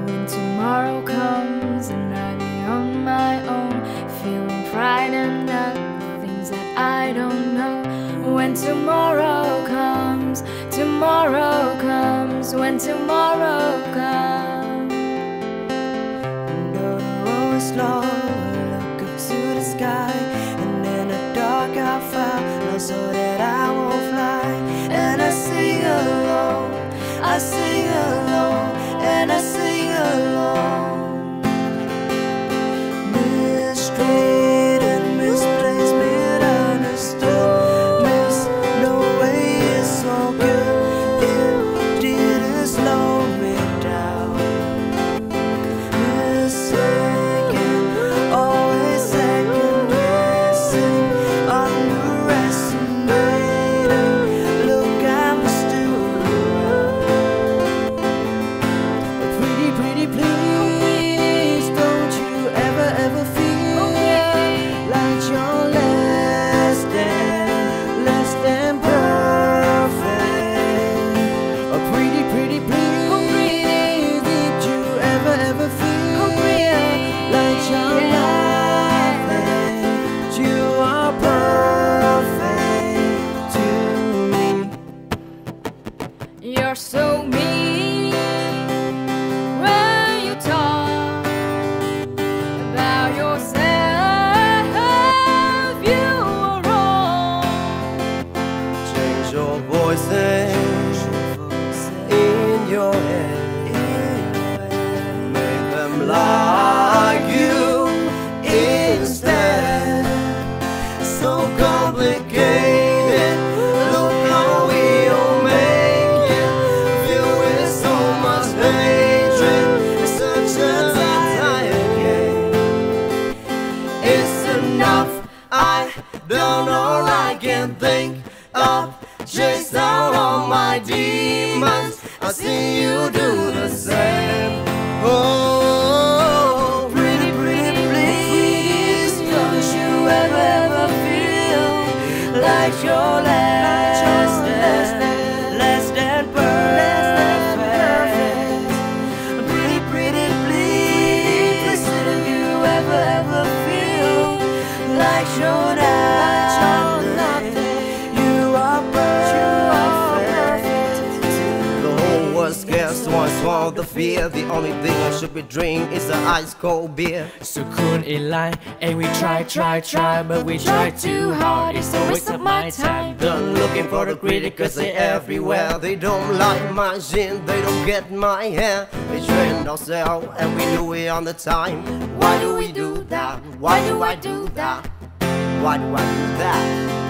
When tomorrow comes and I be on my own, feeling frightened at the things that I don't know. When tomorrow comes, when tomorrow comes. Under the road slow, look up to the sky, and in the dark I found so that I won't fly. And I sing alone, I sing alone, and I sing alone. Mistreated and misplaced, misunderstood, miss no way is so good. It didn't slow me down. Mistaken, always second guessing, underestimated. Look, I'm still around. Pretty, pretty, please, don't you ever feel like you're less than perfect? Pretty, pretty, please, did you ever feel like you're nothing? You are perfect to me. You're so mean when you talk about yourself. You are wrong. Change your voices in your head. Make them like you instead. So complicated. Look how we all make it. Filled with so much hatred. It's such a tired game. It's enough. I don't know. I can think of. Chase down all my demons. I see you do the same. Oh, pretty, pretty, please, don't you ever feel like you're less than perfect? Pretty, pretty, please, do you ever feel like you're nothing? You are perfect. The whole world scared, so I swallow the fear. The only thing I should be drinking is an ice cold beer. So couldn't it lie? And we try, but we try too hard. It's a waste of my time. Done looking for the criticals, they everywhere. They don't like my gin, they don't get my hair. We train ourselves and we do it on the time. Why do we do that? Why do I do that? Why do I do that?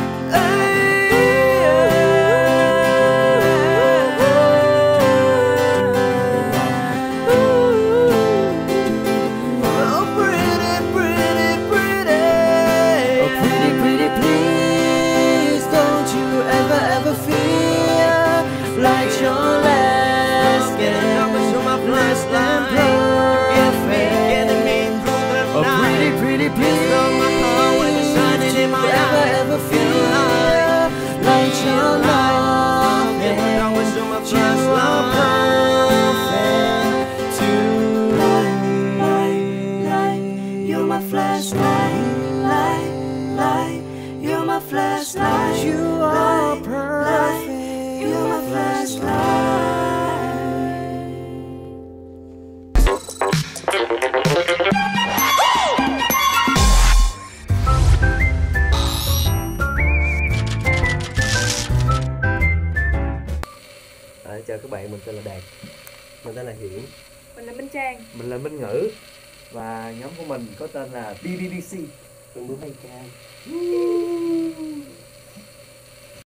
Oh, pretty, pretty, pretty. Oh, pretty, pretty, please, don't you ever feel like you're less than perfect? Oh, pretty, pretty, please, don't you ever feel like you're nothing? You are perfect to me. You're my flashlight, light. You're my flashlight. You are perfect. You're my flashlight. Chào các bạn, mình tên là Đạt. Mình tên là Hiển. Mình là Minh Trang. Mình là Minh Ngữ. Và nhóm của mình có tên là BBBC. Từng bước hay ca.